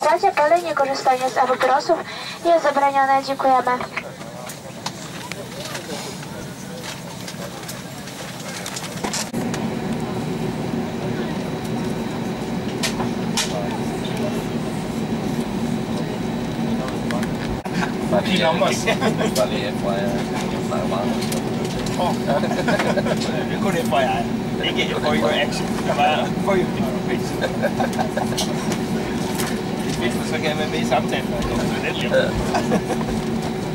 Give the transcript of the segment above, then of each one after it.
Palenie, korzystanie z papierosów jest zabronione. Dziękujemy. Lucky numbers. Oh, good FYI. They get it for your action. For your information. Hvis du så gerne vil med i samtalen, så er det jo.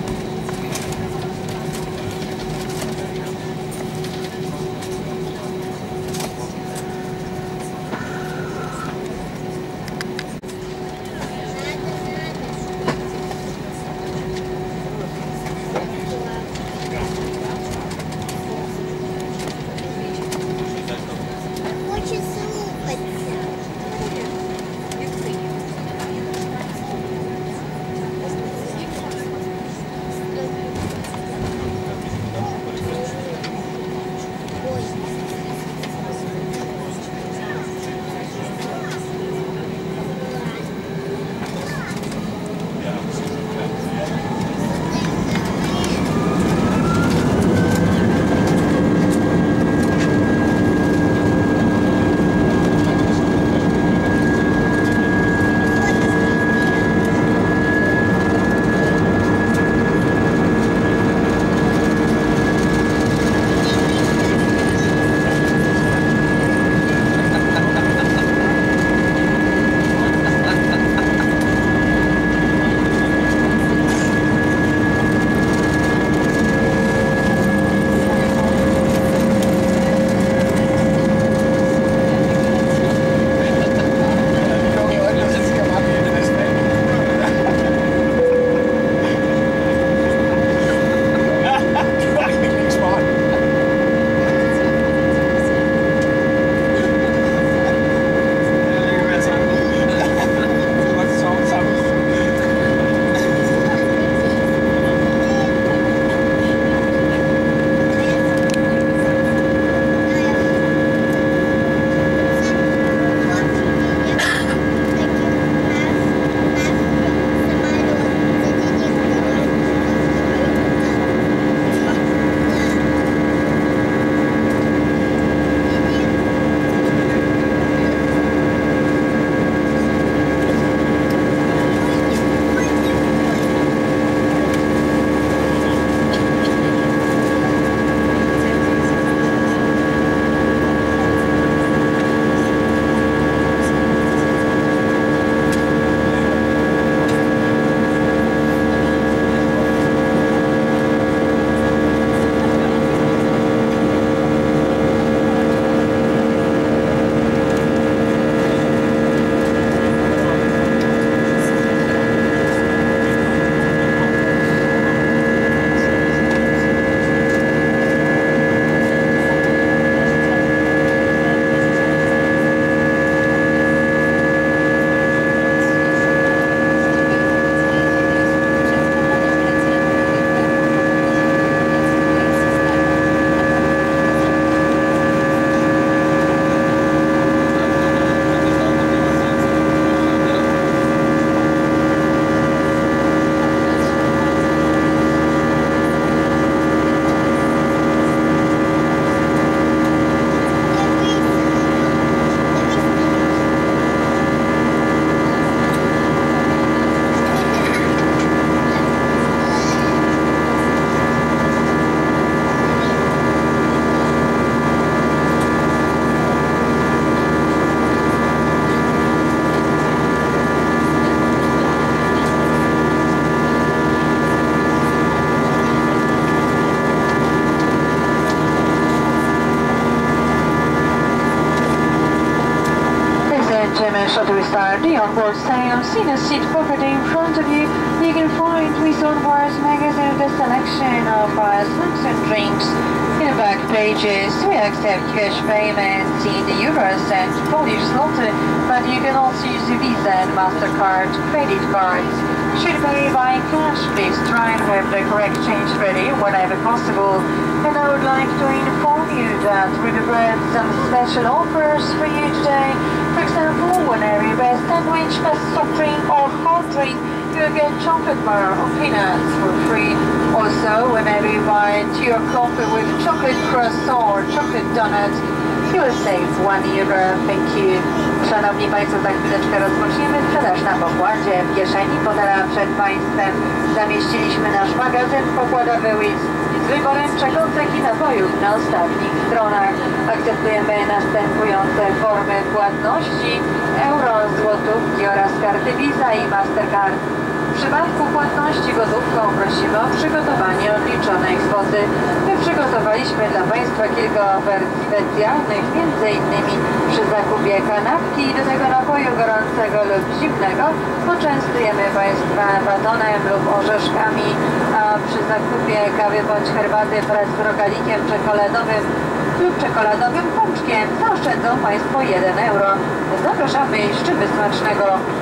Shuttle Star, the onboard sail, seen a seat property in front of you. You can find with Onboard's magazine the selection of snacks and drinks. In the back pages, we accept cash payments in the euros and Polish zloty, but you can also use the Visa and MasterCard credit cards. Should pay by cash, please try and have the correct change ready whenever possible. And I would like to inform you that we prepared some special offers for you today. For example, whenever you buy a sandwich, a soft drink or chocolate bar or peanuts for free. Also, whenever you buy tea or coffee with chocolate croissant or chocolate donut, you will save €1. Thank you. Szanowni Państwo, za chwileczkę rozpoczniemy sprzedaż na pokładzie. W kieszeni fotela przed Państwem zamieściliśmy nasz magazyn pokładowy z wyborem czegotek i napojów na ostatnich stronach. Akceptujemy następujące formy płatności: euro, złotówki oraz karty Visa i Mastercard. W przypadku płatności gotówką prosimy o przygotowanie odliczonej kwoty. My przygotowaliśmy dla Państwa kilka ofert specjalnych, m.in. przy zakupie kanapki i do tego napoju gorącego lub zimnego poczęstujemy Państwa batonem lub orzeszkami, a przy zakupie kawy bądź herbaty wraz z rogalikiem czekoladowym lub czekoladowym pączkiem zaoszczędzą Państwo €1. Zapraszamy i życzymy smacznego.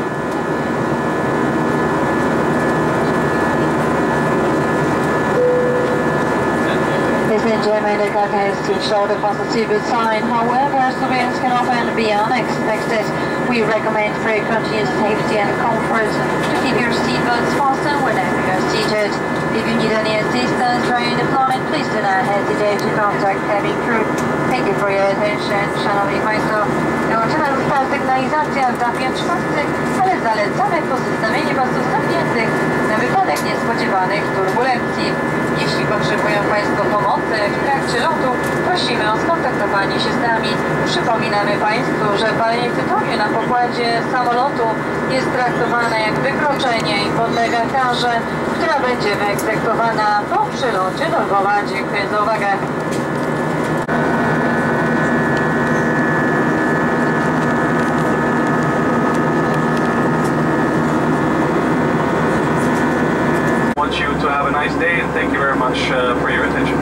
Ladies and gentlemen, the captain has switched out the positive sign. However, surveillance can often be unexpected. We recommend for your continued safety and comfort to keep your seatbelts fastened whenever you are seated. If you need any assistance during the flight, please do not hesitate to contact cabin crew. Thank you for your attention. Szanowni Państwo, dołączona została sygnalizacja w etapie 4, ale zalecamy pozostawienie pasów zamkniętych na wypadek niespodziewanych turbulencji. Jeśli potrzebują Państwo pomocy w trakcie lotu, prosimy o skontaktowanie się z nami. Przypominamy Państwu, że palenie tytoniu na pokładzie samolotu jest traktowane jak wykroczenie i podlega karze, która będzie wyegzekwowana po przylocie do Lwowa. Dziękuję za uwagę. I want you to have a nice day and thank you very much for your attention.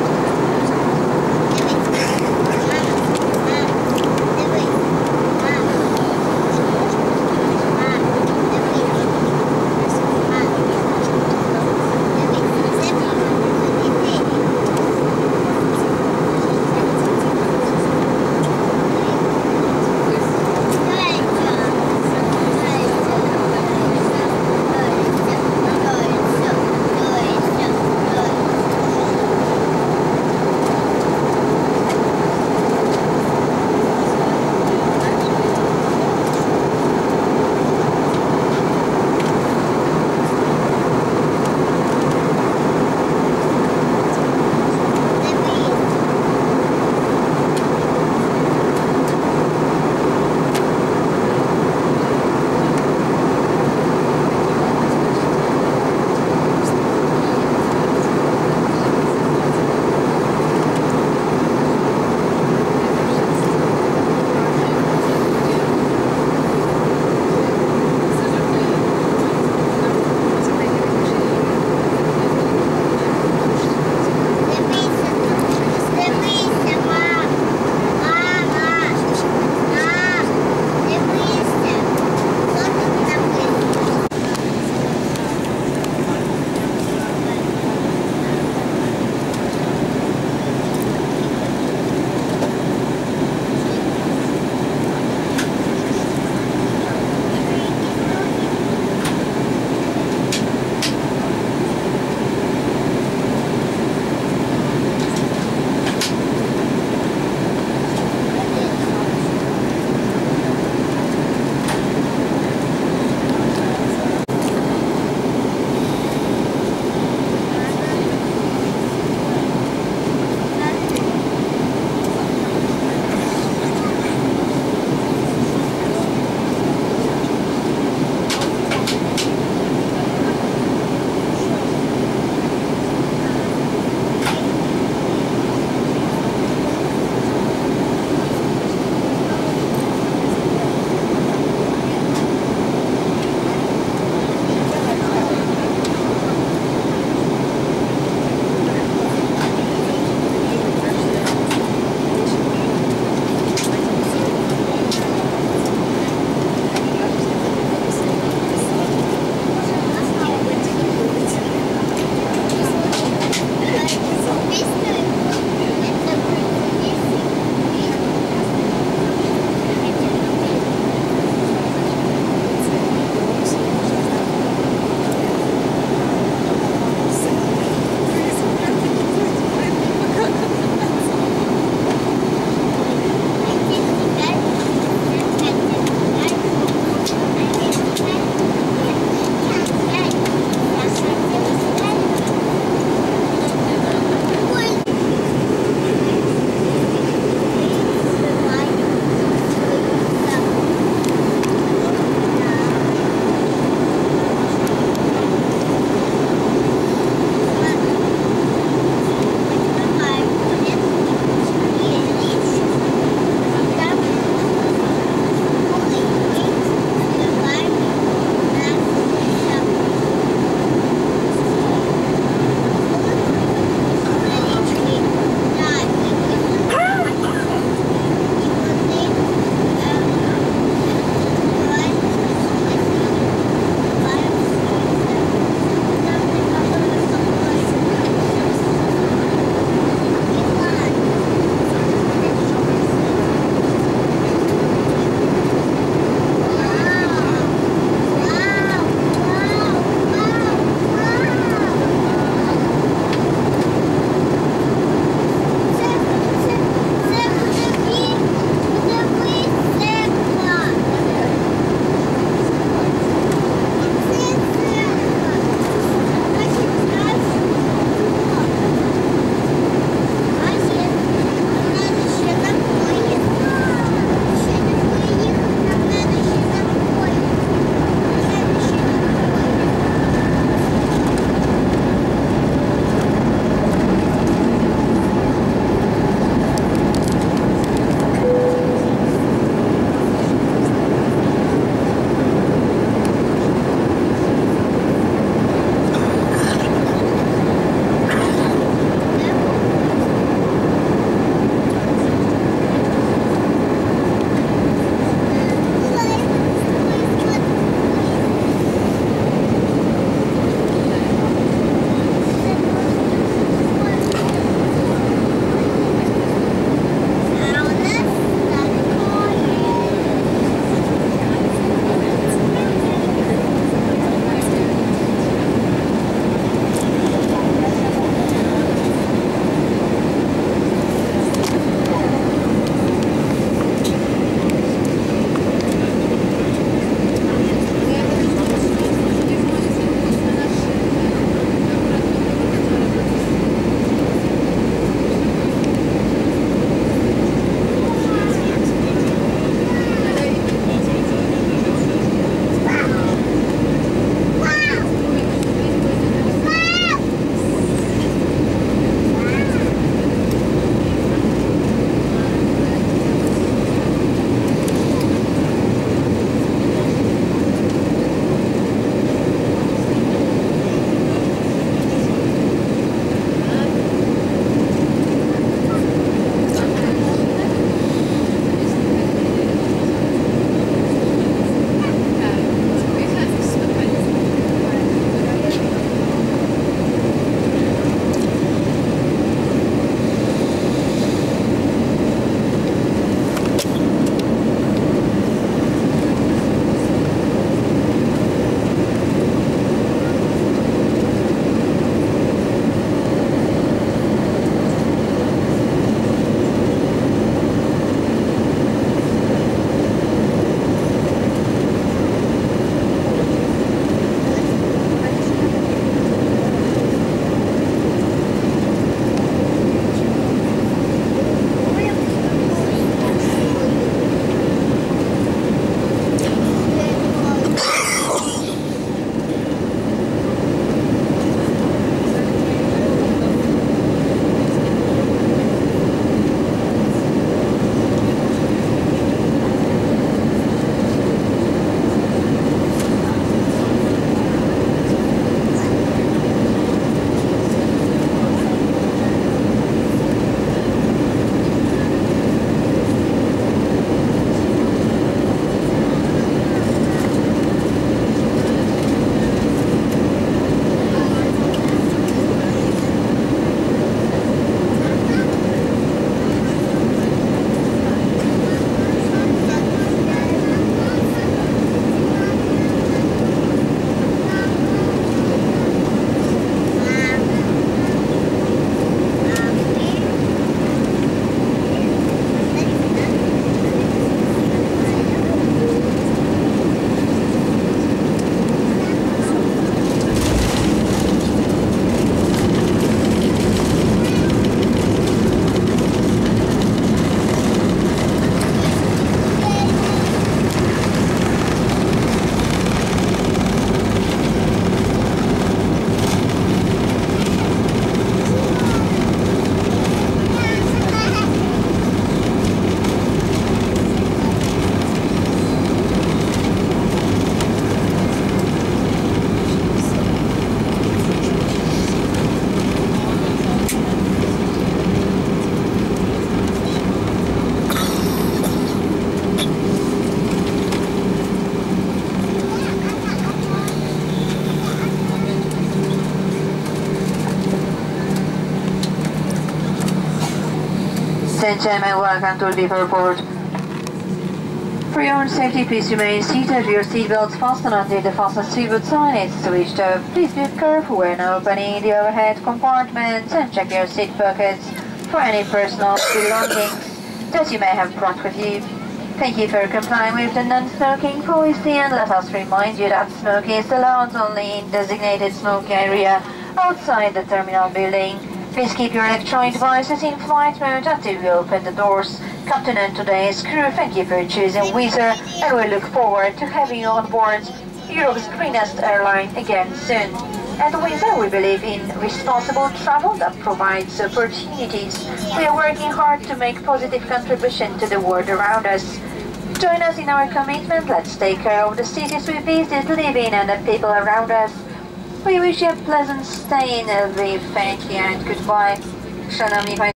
and gentlemen, welcome to Lviv Airport. For your own safety, please remain seated with your seatbelts fastened until the fasten seatbelt sign is switched off. Please be careful when opening the overhead compartments and check your seat pockets for any personal belongings that you may have brought with you. Thank you for complying with the non-smoking policy, and let us remind you that smoking is allowed only in designated smoking area outside the terminal building. Please keep your electronic devices in flight mode until we open the doors. Captain and today's crew, thank you for choosing Wizz Air, and we look forward to having you on board Europe's greenest airline again soon. At Wizz Air, we believe in responsible travel that provides opportunities. We are working hard to make positive contribution to the world around us. Join us in our commitment. Let's take care of the cities we visit, live in, and the people around us. We wish you a pleasant stay in Lviv. Thank you and goodbye. Szanowni Państwo.